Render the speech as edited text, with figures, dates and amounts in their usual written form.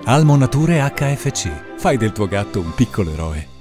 Almo Nature HFC. Fai del tuo gatto un piccolo eroe.